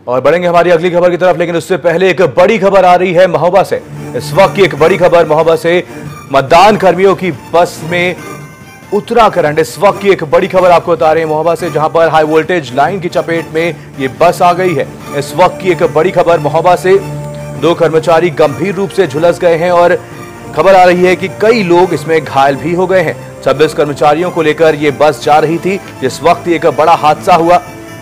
और बढ़ेंगे हमारी अगली खबर की तरफ, लेकिन उससे पहले एक बड़ी खबर आ रही है महोबा से। इस वक्त की एक बड़ी खबर महोबा से, मतदान कर्मियों की बस में उतरा करंट। इस वक्त की एक बड़ी खबर आपको बता रहे हैं महोबा से, जहां पर हाई वोल्टेज लाइन की चपेट में ये बस आ गई है। इस वक्त की एक बड़ी खबर महोबा से, 2 कर्मचारी गंभीर रूप से झुलस गए हैं और खबर आ रही है कि कई लोग इसमें घायल भी हो गए हैं। 26 कर्मचारियों को लेकर यह बस जा रही थी जिस वक्त एक बड़ा हादसा हुआ।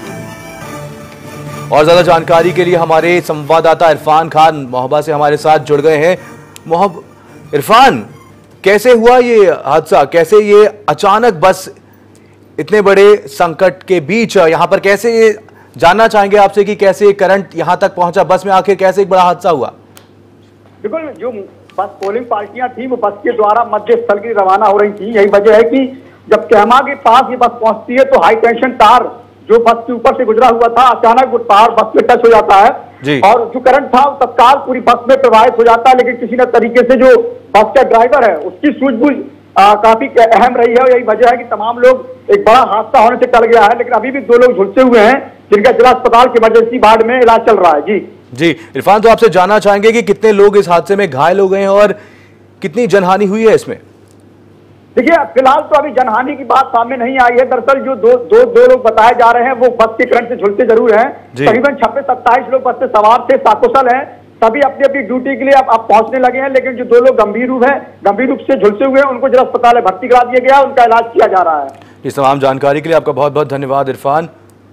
और ज्यादा जानकारी के लिए हमारे संवाददाता इरफान खान महोबा से हमारे साथ जुड़ गए हैं। इरफान, कैसे हुआ ये हादसा? कैसे ये अचानक बस इतने बड़े संकट के बीच यहां पर कैसे ये जानना चाहेंगे आपसे कि कैसे करंट यहां तक पहुंचा, बस में आखिर कैसे एक बड़ा हादसा हुआ? बिल्कुल, जो बस पोलिंग पार्टियां थी वो बस के द्वारा मध्य स्थल की रवाना हो रही थी। यही वजह है कि जब कहमा के पास ये बस पहुंचती है तो हाई टेंशन तार जो बस के ऊपर से गुजरा हुआ था, अचानक वो तार बस में टच हो जाता है और जो करंट था वो तत्काल पूरी बस में प्रवाहित हो जाता है। लेकिन किसी न तरीके से जो बस का ड्राइवर है उसकी सूझबूझ काफी अहम रही है और यही वजह है कि तमाम लोग, एक बड़ा हादसा होने से टल गया है। लेकिन अभी भी 2 लोग झुलसे हुए हैं जिनका जिला अस्पताल के इमरजेंसी वार्ड में इलाज चल रहा है। जी इरफान, तो आपसे जानना चाहेंगे कि कितने लोग इस हादसे में घायल हो गए हैं और कितनी जनहानि हुई है इसमें? देखिए, फिलहाल तो अभी जनहानि की बात सामने नहीं आई है। दरअसल जो दो लोग बताए जा रहे हैं वो बस के करंट से झुलसे जरूर हैं। तकरीबन 26-27 लोग बस से सवार थे, साकुशल हैं, सभी अपनी अपनी ड्यूटी के लिए अब पहुंचने लगे हैं। लेकिन जो 2 लोग गंभीर रूप से झुलसे हुए हैं उनको जिला अस्पताल में भर्ती करा दिया गया, उनका इलाज किया जा रहा है। इस तमाम जानकारी के लिए आपका बहुत बहुत धन्यवाद इरफान।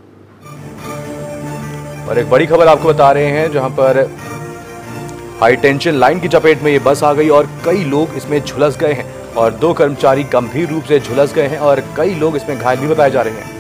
और एक बड़ी खबर आपको बता रहे हैं, जहां पर हाई टेंशन लाइन की चपेट में ये बस आ गई और कई लोग इसमें झुलस गए हैं और 2 कर्मचारी गंभीर रूप से झुलस गए हैं और कई लोग इसमें घायल भी बताए जा रहे हैं।